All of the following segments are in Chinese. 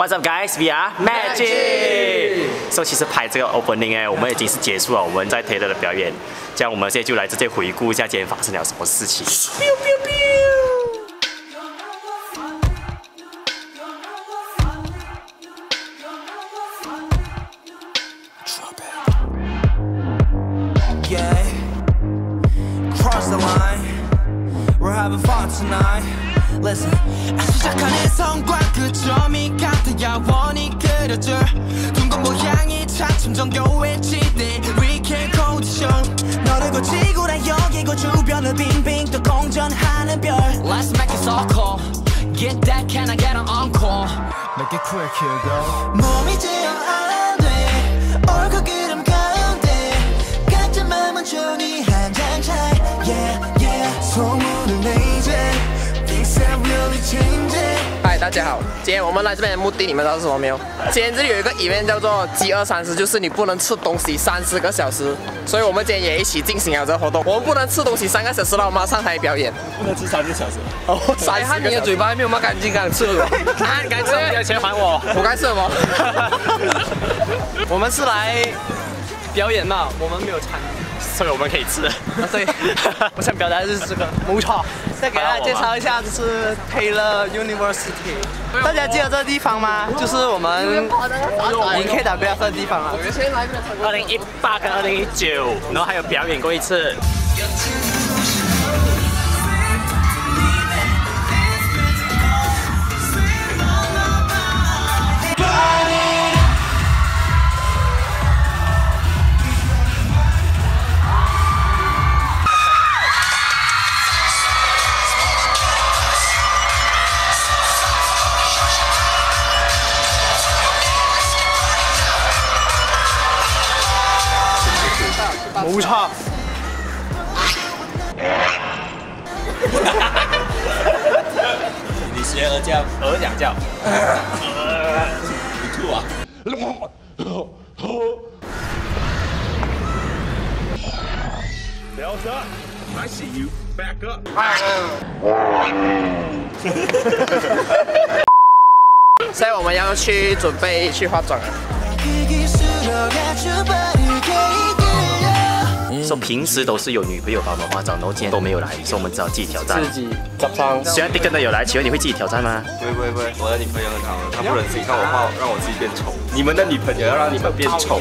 What's up, guys? We are Mad.G. So 其实拍这个 opening 我们已经是结束了我们在 Taylor 的表演，这样我们现在就来直接回顾一下今天发生了什么事情。 Having fun tonight. Listen. 시작하는 성과 그 점이 같아야 원이 그려져. 둥근 모양이 차츰 정교해 지대. We can go to show. 너를 고치고라 여기고 주변을 빙빙 또 공전하는 별. Let's make it so cool. Get that, can I get an encore? Make it quick, here go. 몸이 제어 안 돼. 얼굴 그림 가운데. 각자 마음은 종이 한 장 차이. Yeah, yeah. 소문을 내제. Things are really changing. 嗨，大家好，今天我们来这边的目的你们知道是什么没有？今天这里有一个 event 叫做饥饿30，就是你不能吃东西30个小时，所以我们今天也一起进行了这个活动。我们不能吃东西3个小时了，我们要上台表演。 不能吃3个小时。 哦，30个。你的嘴巴还没有抹干净，刚吃了。你刚吃，你的钱还我。我该吃什么？我们是来表演嘛，我们没有参与。所以我们可以吃。对，我想表达的就是这个没错。再给大家介绍一下，这是 Taylor University。大家记得这个地方吗？就是我们赢 KWF 的地方啊。2018跟2019，然后还有表演过一次。冇錯。你学鹅叫，鹅两叫。你吐啊！不要杀 ！I see you. Back up. 所以我们要去准备去化妆了。说平时都是有女朋友帮我们化妆，然后今天都没有来，所以我们只好自己挑战。自己执生。虽然迪根的有来，请问你会自己挑战吗？不会，我的女朋友很好，她不忍心看我画，让我自己变丑。你们的女朋友要让你们变丑。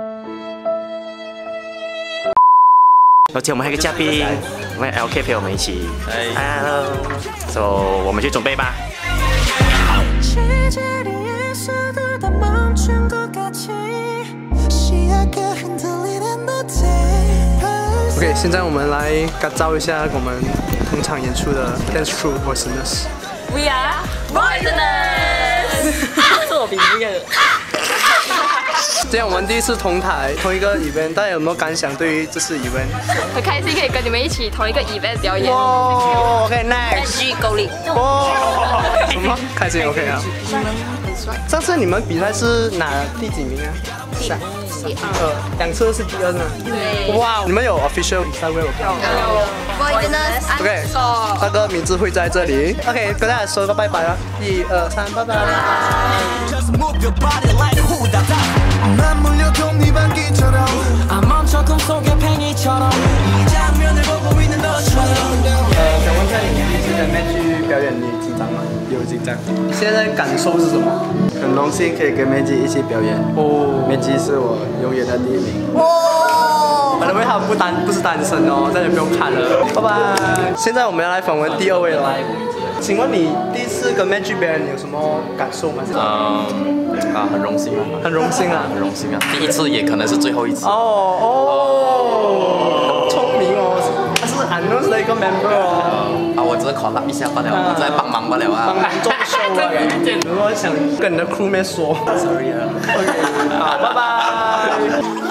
而且我们还有一个嘉宾，我们 LK 陪我们一起。Hello， so 我们去准备吧。OK， 现在我们来感召一下我们同场演出的 Dance Crew Poisonous。We are Poisonous。是我比这个。这样我们第一次同台同一个 event， 大家有没有感想？对于这次 event？ 很开心可以跟你们一起同一个 event 表演。 哦 ，OK next。Mad.G 够力。哦，什么？开心 OK 啊。很帅。上次你们比赛是拿第几名啊？第2。2次是第2呢。对。哇，你们有 official Instagram 有 ？OK， 大哥名字会在这里。OK， 跟大家说个拜拜啊！1、2、3，拜拜。想问一下你第一次跟 Mad.G 表演，你紧张吗？有紧张。现在感受是什么？ 很荣幸可以跟 Mad.G 一起表演。哦 ，Mad.G 是我永远的第1名。 哦，反正他不是单身哦，大家不用看了。拜拜。现在我们要来访问第2位了。请问你第一次跟 Mad.G 表演，你有什么感受吗？ 很荣幸啊， 很荣幸啊， 很荣幸啊！第一次也可能是最后一次。 哦，聪明哦，他是unknown的一个 member 哦。 我只是考拉一下罢了，我在帮忙罢了啊。 帮忙做秀啊！如果想跟你的 crewmate 说 ，sorry 啊。OK， 好，拜拜。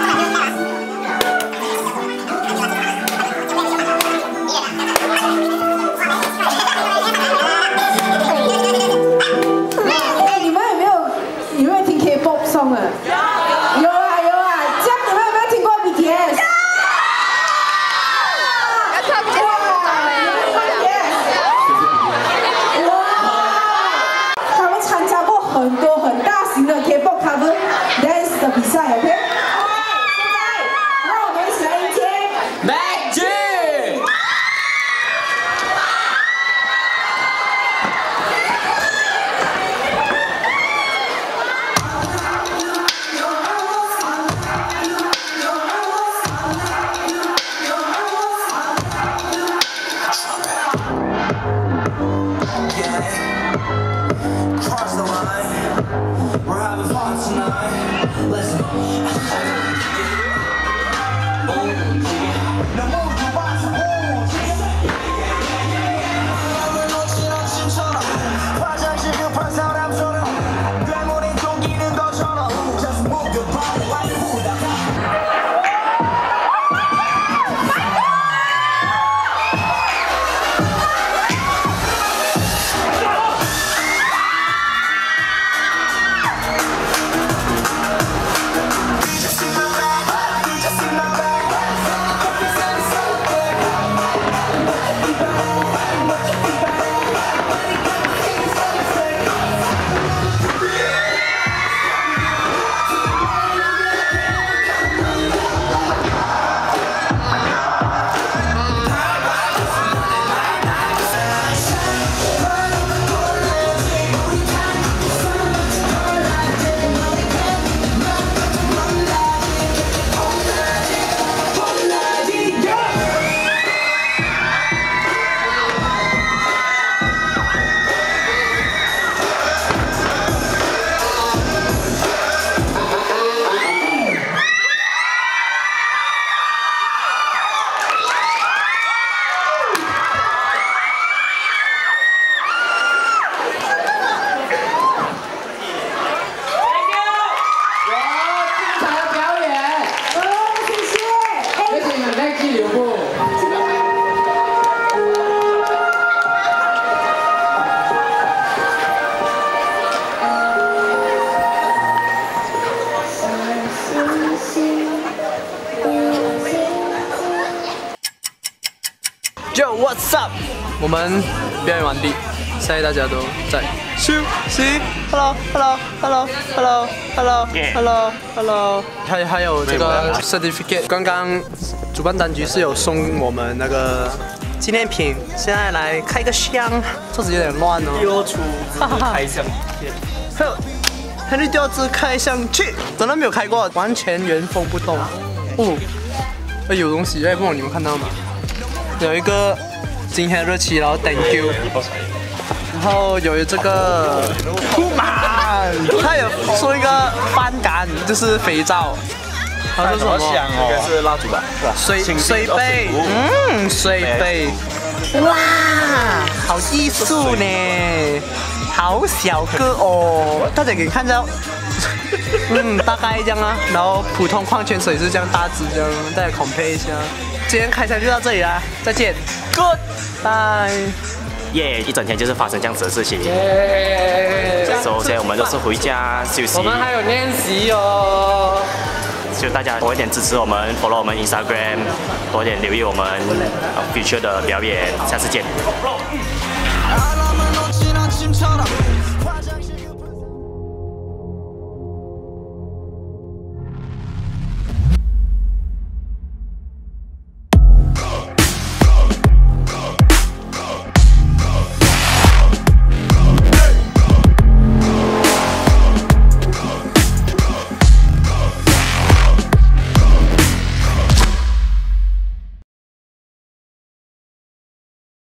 有啊，这样你们有没有听过 BTS？ 哇，他们参加过很多 Yo what's up？ 我们表演完毕，现在大家都在休息。Hello。还有这个 certificate， 刚刚主办单局是有送我们那个纪念品，现在来开个箱，桌子有点乱哦。丢出开箱片。Henry 调子开箱去，真的没有开过，完全原封不动。哦，有东西，不懂你们看到吗？有一个今天日期，然后 Thank you， 然后有这个酷马，他有说一个翻杆，就是肥皂。还有什么？应该是蜡烛吧，是吧？水杯，水杯，哇，好艺术呢，好小个哦，大家可以看到，大概这样啊。然后普通矿泉水是这样大支这样，大家 compare 一下。今天开箱就到这里啦，再见 ，Goodbye。 耶，一整天就是发生这样子的事情。首先我们都是回家休息。 我们还有练习哦。 就大家多一点支持我们 ，follow 我们 Instagram， 多一点留意我们future 的表演，下次见。